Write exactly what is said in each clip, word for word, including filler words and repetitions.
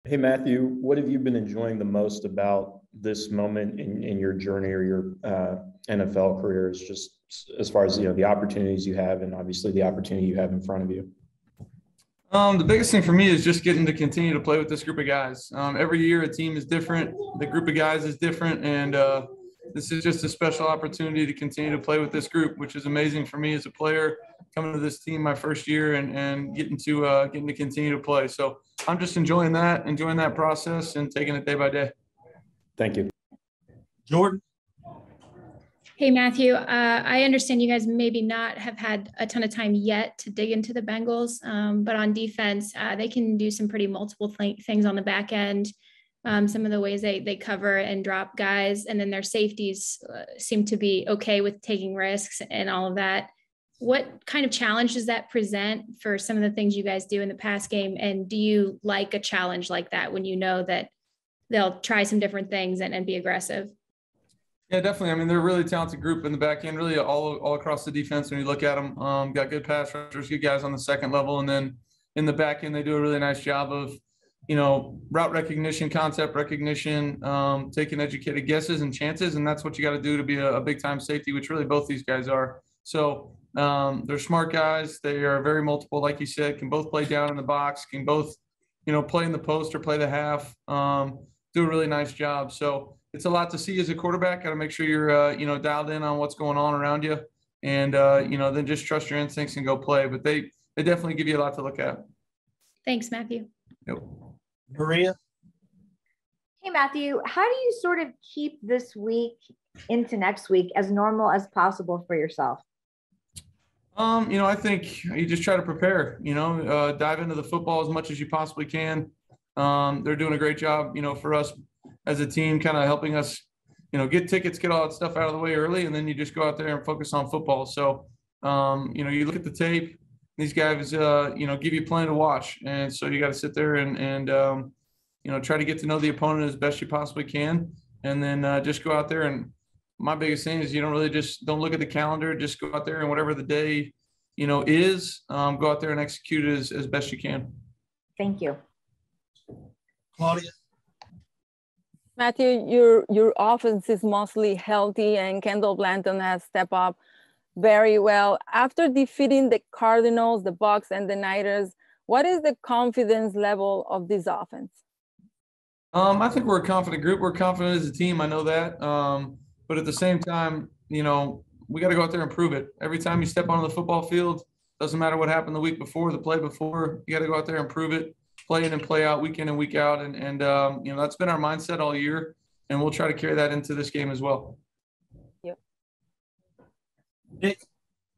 Hey, Matthew, what have you been enjoying the most about this moment in, in your journey or your uh, N F L career, is just as far as, you know, the opportunities you have and obviously the opportunity you have in front of you? Um, the biggest thing for me is just getting to continue to play with this group of guys. Um, every year, a team is different. The group of guys is different. And uh, this is just a special opportunity to continue to play with this group, which is amazing for me as a player coming to this team my first year and, and getting to uh, getting to continue to play. So I'm just enjoying that, enjoying that process and taking it day by day. Thank you. Jordan? Hey, Matthew, uh, I understand you guys maybe not have had a ton of time yet to dig into the Bengals, um, but on defense, uh, they can do some pretty multiple th- things on the back end. Um, some of the ways they they cover and drop guys, and then their safeties uh, seem to be okay with taking risks and all of that. What kind of challenge does that present for some of the things you guys do in the pass game? And do you like a challenge like that when you know that they'll try some different things and, and be aggressive? Yeah, definitely. I mean, they're a really talented group in the back end, really all, all across the defense. When you look at them, um, got good pass rushers, good guys on the second level. And then in the back end, they do a really nice job of, you know, route recognition, concept recognition, um, taking educated guesses and chances. And that's what you got to do to be a, a big time safety, which really both these guys are. So um, they're smart guys. They are very multiple, like you said, can both play down in the box, can both, you know, play in the post or play the half, um, do a really nice job. So it's a lot to see as a quarterback. Got to make sure you're, uh, you know, dialed in on what's going on around you, and uh, you know, then just trust your instincts and go play. But they they definitely give you a lot to look at. Thanks, Matthew. Yep. Maria? Hey, Matthew, how do you sort of keep this week into next week as normal as possible for yourself? Um, you know, I think you just try to prepare. You know, uh, dive into the football as much as you possibly can. Um, they're doing a great job, you know, for us as a team, kind of helping us, you know, get tickets, get all that stuff out of the way early, and then you just go out there and focus on football. So, um, you know, you look at the tape, these guys, uh, you know, give you plenty to watch. And so you got to sit there and, and um, you know, try to get to know the opponent as best you possibly can. And then uh, just go out there. And my biggest thing is you don't really just don't look at the calendar, just go out there and whatever the day, you know, is, um, go out there and execute it as, as best you can. Thank you. Claudia? Matthew, your your offense is mostly healthy, and Kendall Blanton has stepped up very well. After defeating the Cardinals, the Bucks, and the Niners, what is the confidence level of this offense? Um, I think we're a confident group. We're confident as a team. I know that. Um, but at the same time, you know, we got to go out there and prove it. Every time you step onto the football field, doesn't matter what happened the week before, the play before, you got to go out there and prove it. Play in and play out week in and week out. And, and um, you know, that's been our mindset all year. And we'll try to carry that into this game as well. Yep. Nick?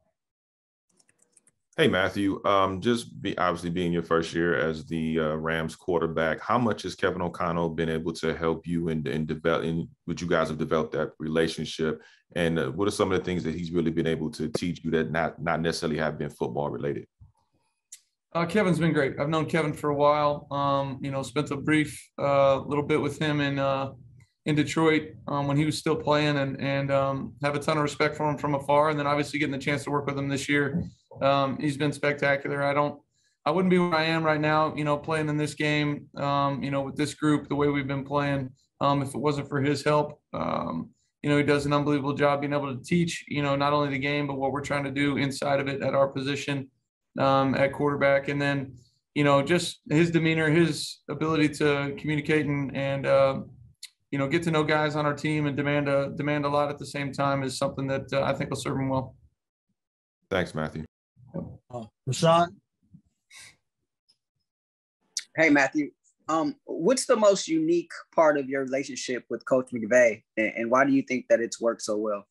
Hey, Matthew, um, just be, obviously being your first year as the uh, Rams quarterback, how much has Kevin O'Connell been able to help you in, in developing, what you guys have developed that relationship? And uh, what are some of the things that he's really been able to teach you that not, not necessarily have been football related? Uh, Kevin's been great. I've known Kevin for a while. Um, you know, spent a brief uh, little bit with him in uh, in Detroit um, when he was still playing, and and um, have a ton of respect for him from afar. And then obviously getting the chance to work with him this year, um, he's been spectacular. I don't, I wouldn't be where I am right now, you know, playing in this game, um, you know, with this group the way we've been playing. Um, if it wasn't for his help, um, you know, he does an unbelievable job being able to teach, you know, not only the game but what we're trying to do inside of it at our position. Um, at quarterback, and then, you know, just his demeanor, his ability to communicate and, and uh, you know, get to know guys on our team and demand a demand a lot at the same time is something that uh, I think will serve him well. Thanks, Matthew. Uh, Rashawn? Hey, Matthew. Um, what's the most unique part of your relationship with Coach McVay, and, and why do you think that it's worked so well?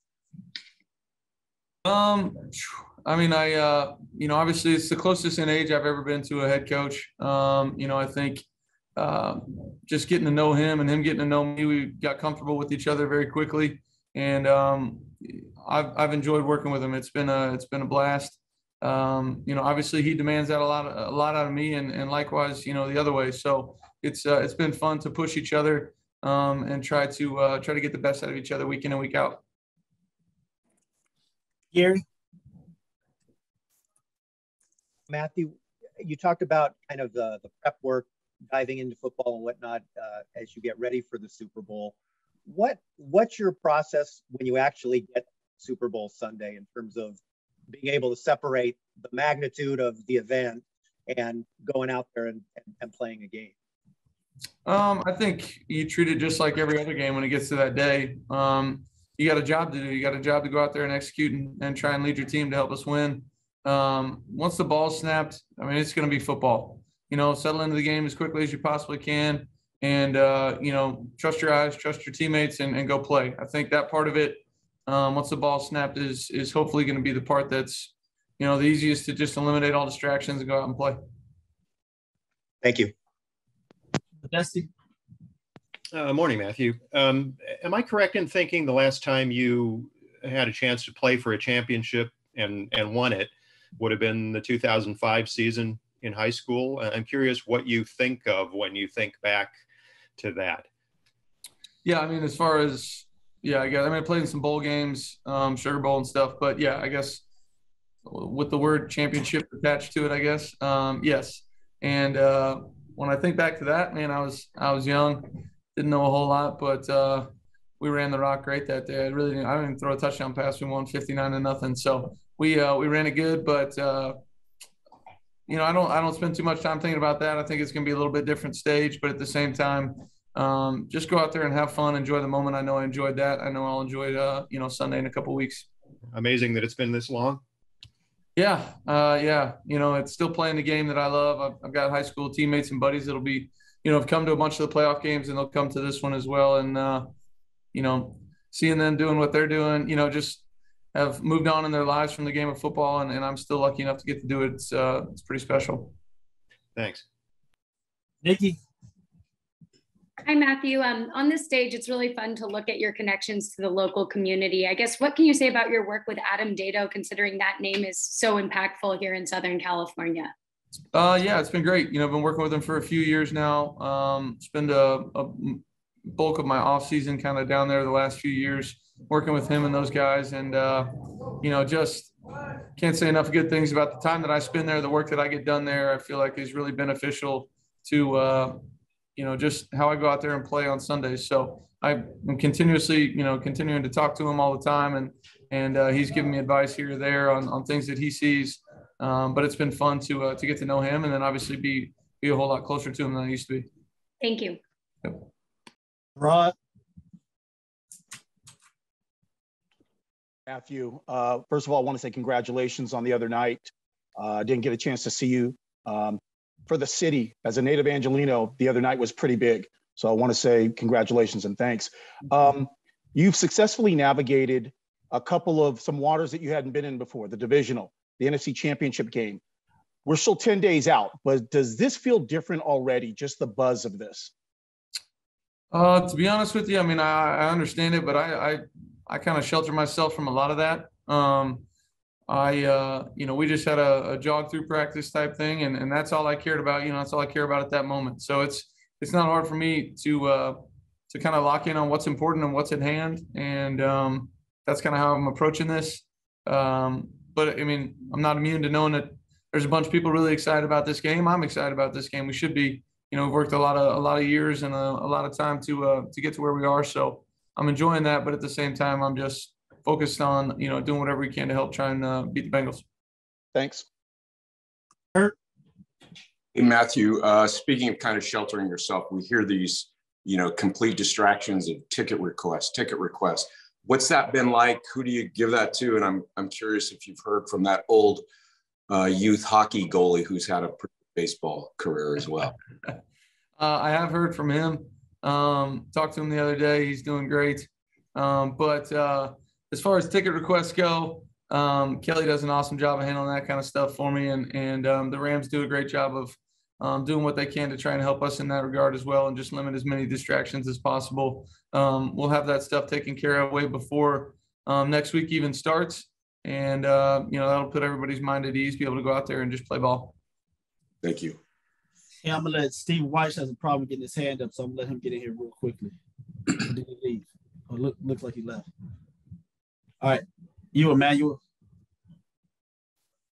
Um, I mean, I, uh, you know, obviously it's the closest in age I've ever been to a head coach. Um, you know, I think uh, just getting to know him and him getting to know me, we got comfortable with each other very quickly. And um, I've, I've enjoyed working with him. It's been a, it's been a blast. Um, you know, obviously he demands that a lot, a lot out of me, and, and likewise, you know, the other way. So it's, uh, it's been fun to push each other um, and try to, uh, try to get the best out of each other week in and week out. Gary? Matthew, you talked about kind of the, the prep work diving into football and whatnot uh, as you get ready for the Super Bowl. What what's your process when you actually get Super Bowl Sunday in terms of being able to separate the magnitude of the event and going out there and, and, and playing a game? Um, I think you treat it just like every other game when it gets to that day. Um, you got a job to do. You got a job to go out there and execute and, and try and lead your team to help us win. Um, once the ball's snapped, I mean, it's going to be football. You know, settle into the game as quickly as you possibly can and, uh, you know, trust your eyes, trust your teammates, and, and go play. I think that part of it, um, once the ball snapped, is is hopefully going to be the part that's, you know, the easiest to just eliminate all distractions and go out and play. Thank you. Dusty. Uh, morning, Matthew. Um, am I correct in thinking the last time you had a chance to play for a championship and, and won it would have been the two thousand five season in high school? I'm curious what you think of when you think back to that. Yeah, I mean, as far as, yeah, I guess, I mean, I played in some bowl games, um, Sugar Bowl and stuff, but yeah, I guess with the word championship attached to it, I guess, um, yes. And uh, when I think back to that, man, I was I was young, didn't know a whole lot, but uh, we ran the rock great that day. I really didn't, I didn't even throw a touchdown pass. We won fifty-nine to nothing. So we uh, we ran it good, but uh, you know, I don't I don't spend too much time thinking about that. I think it's going to be a little bit different stage, but at the same time, um, just go out there and have fun, enjoy the moment. I know I enjoyed that. I know I'll enjoy uh, you know, Sunday in a couple of weeks. Amazing that it's been this long. Yeah, uh, yeah. You know, it's still playing the game that I love. I've, I've got high school teammates and buddies that'll be, you know, have come to a bunch of the playoff games, and they'll come to this one as well. And, uh, you know, seeing them doing what they're doing, you know, just have moved on in their lives from the game of football, and, and I'm still lucky enough to get to do it. It's, uh, it's pretty special. Thanks. Nikki. Hi, Matthew. Um, on this stage, it's really fun to look at your connections to the local community. I guess, what can you say about your work with Adam Dado, considering that name is so impactful here in Southern California? Uh, yeah, it's been great. You know, I've been working with him for a few years now. Um, spend a, a bulk of my off season kind of down there the last few years, working with him and those guys. And, uh, you know, just can't say enough good things about the time that I spend there, the work that I get done there. I feel like is really beneficial to, uh, you know, just how I go out there and play on Sundays. So I'm continuously, you know, continuing to talk to him all the time. And, and uh, he's giving me advice here or there on, on things that he sees. Um, but it's been fun to, uh, to get to know him, and then obviously be, be a whole lot closer to him than I used to be. Thank you. Yep. Rod. Matthew, uh, first of all, I want to say congratulations on the other night. I uh, didn't get a chance to see you. Um, for the city, as a native Angelino, the other night was pretty big. So I want to say congratulations and thanks. Um, you've successfully navigated a couple of some waters that you hadn't been in before, the divisional, the N F C Championship game. We're still ten days out, but does this feel different already, just the buzz of this? Uh, to be honest with you, I mean, I, I understand it, but I, I, I kind of shelter myself from a lot of that. Um, I, uh, you know, we just had a, a jog through practice type thing, and, and that's all I cared about. You know, that's all I care about at that moment. So it's, it's not hard for me to, uh, to kind of lock in on what's important and what's at hand. And, um, that's kind of how I'm approaching this. Um, but I mean, I'm not immune to knowing that there's a bunch of people really excited about this game. I'm excited about this game. We should be, you know, we've worked a lot of, a lot of years and a, a lot of time to, uh, to get to where we are. So I'm enjoying that. But at the same time, I'm just focused on, you know, doing whatever we can to help try and uh, beat the Bengals. Thanks. Kurt. Hey, Matthew, uh, speaking of kind of sheltering yourself, we hear these, you know, complete distractions of ticket requests, ticket requests. What's that been like? Who do you give that to? And I'm, I'm curious if you've heard from that old uh, youth hockey goalie who's had a pretty baseball career as well. uh, I have heard from him. Um, talked to him the other day. He's doing great. Um, but uh, as far as ticket requests go, um, Kelly does an awesome job of handling that kind of stuff for me. And, and um, the Rams do a great job of um, doing what they can to try and help us in that regard as well, and just limit as many distractions as possible. Um, we'll have that stuff taken care of way before um, next week even starts. And, uh, you know, that'll put everybody's mind at ease, be able to go out there and just play ball. Thank you. Yeah, I'm going to let Steve Weiss has a problem getting his hand up, so I'm going to let him get in here real quickly. Or did he leave? Oh, look, looks like he left. All right. You, Emmanuel.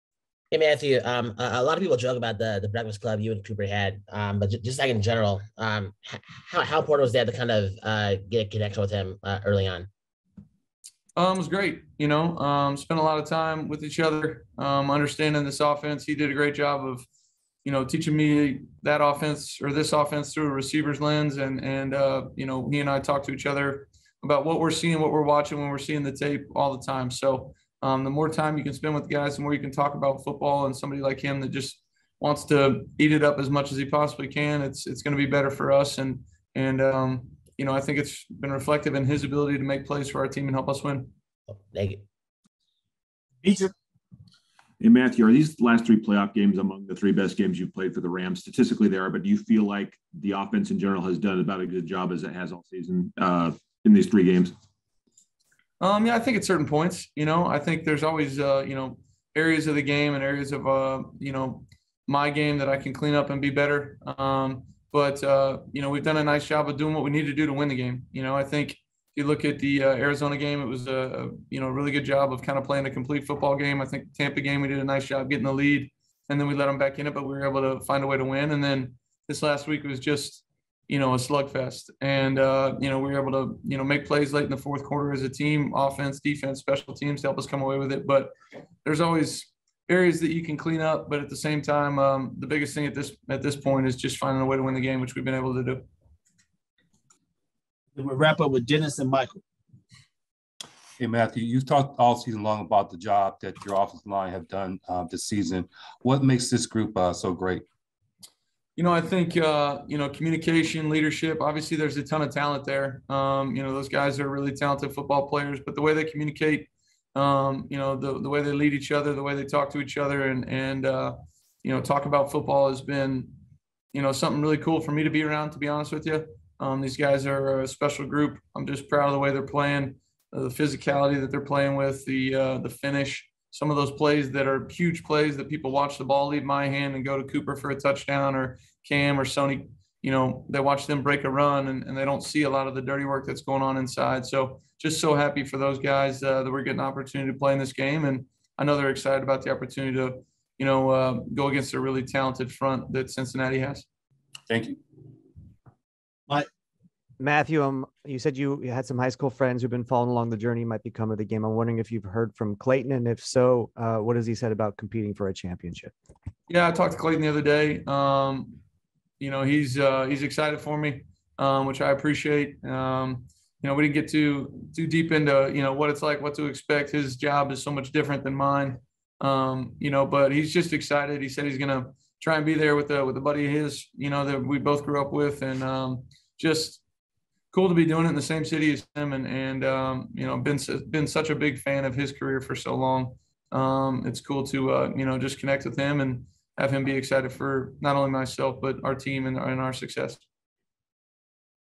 Hey Matthew, um, a, a lot of people joke about the the Breakfast Club you and Cooper had, um, but j- just like in general, um, h- how how important was that to kind of uh, get a connection with him uh, early on? Um, it was great. You know, um, spent a lot of time with each other, um, understanding this offense. He did a great job of, you know, teaching me that offense or this offense through a receiver's lens. And, and, uh, you know, he and I talk to each other about what we're seeing, what we're watching when we're seeing the tape all the time. So, um, the more time you can spend with guys, the more you can talk about football, and somebody like him that just wants to eat it up as much as he possibly can, it's, it's going to be better for us. And, and, um, you know, I think it's been reflective in his ability to make plays for our team and help us win. Thank you. Beecher. Hey, Matthew, are these last three playoff games among the three best games you've played for the Rams? Statistically, they are, but do you feel like the offense in general has done about a good job as it has all season uh, in these three games? Um, yeah, I think at certain points, you know, I think there's always, uh, you know, areas of the game and areas of, uh, you know, my game that I can clean up and be better. Um, but, uh, you know, we've done a nice job of doing what we need to do to win the game. You know, I think if you look at the uh, Arizona game, it was a, a, you know, really good job of kind of playing a complete football game. I think the Tampa game, we did a nice job getting the lead, and then we let them back in it, but we were able to find a way to win. And then this last week was just, you know, a slugfest. And, uh, you know, we were able to, you know, make plays late in the fourth quarter as a team, offense, defense, special teams to help us come away with it. But there's always areas that you can clean up. But at the same time, um, the biggest thing at this at this point is just finding a way to win the game, which we've been able to do. We'll wrap up with Dennis and Michael. Hey, Matthew, you've talked all season long about the job that your offensive line have done uh, this season. What makes this group uh, so great? You know, I think, uh, you know, communication, leadership, obviously there's a ton of talent there. Um, you know, those guys are really talented football players, but the way they communicate, um, you know, the, the way they lead each other, the way they talk to each other and, and uh, you know, talk about football has been, you know, something really cool for me to be around, to be honest with you. Um, these guys are a special group. I'm just proud of the way they're playing, uh, the physicality that they're playing with, the, uh, the finish. Some of those plays that are huge plays that people watch the ball leave my hand and go to Cooper for a touchdown, or Cam or Sony, you know, they watch them break a run and, and they don't see a lot of the dirty work that's going on inside. So just so happy for those guys uh, that we're getting an opportunity to play in this game. And I know they're excited about the opportunity to, you know, uh, go against a really talented front that Cincinnati has. Thank you. Mike. Matthew, um, you said you had some high school friends who've been following along the journey, might be coming to the game. I'm wondering if you've heard from Clayton, and if so, uh, what has he said about competing for a championship? Yeah, I talked to Clayton the other day. Um, you know, he's uh, he's excited for me, um, which I appreciate. Um, you know, we didn't get too too deep into, you know, what it's like, what to expect. His job is so much different than mine. Um, you know, but he's just excited. He said he's gonna try and be there with a with a buddy of his, you know, that we both grew up with, and um, just cool to be doing it in the same city as him, and and um, you know, been been such a big fan of his career for so long. Um, it's cool to uh, you know, just connect with him and have him be excited for not only myself but our team and, and our success.